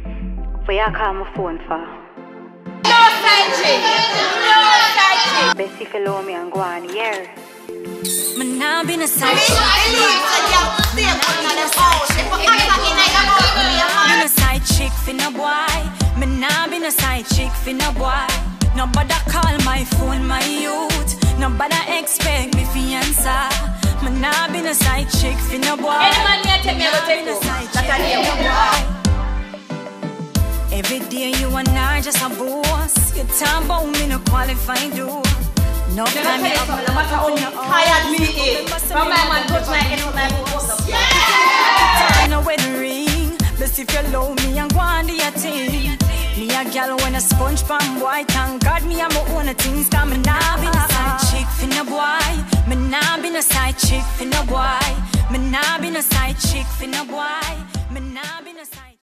For you call my phone for? No side chick. No side chick. Best if you love me and go on here. Man, nah been a side chick. Been a side chick for no boy. Man, nah been a side chick for no boy. Nobody call my phone my youth. Nobody expect me fi answer. Man, nah been a side chick for no boy. Any man here tell me I go take you. Every day you and I just a boss. You talk about me no qualified do. No time me up. No matter how tired me is. From my man touch my head from my boss. I know where the ring. But if you love me and go on do your thing. Me a gal when a sponge pan boy. Thank God me and my own things. Cause me nah been a side chick for no boy. Me nah been a side chick for no boy. Me nah been a side chick for no boy. Me nah been a side